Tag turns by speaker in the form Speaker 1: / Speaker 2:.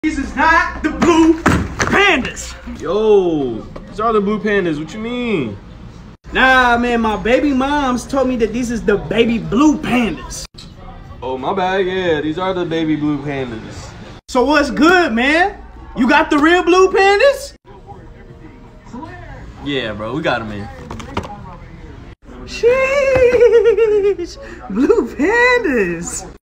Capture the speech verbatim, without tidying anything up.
Speaker 1: These is not the blue pandas.
Speaker 2: Yo, these are the blue pandas. What you mean?
Speaker 1: Nah, man, my baby moms told me that these is the baby blue pandas.
Speaker 2: Oh, my bad. Yeah, these are the baby blue pandas.
Speaker 1: So what's good, man? You got the real blue pandas?
Speaker 2: Yeah, bro, we got them in.
Speaker 1: Sheesh, blue pandas.